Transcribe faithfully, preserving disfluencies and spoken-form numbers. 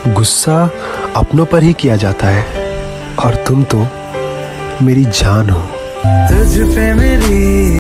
गुस्सा अपनों पर ही किया जाता है और तुम तो मेरी जान हो। तुझ पे मेरी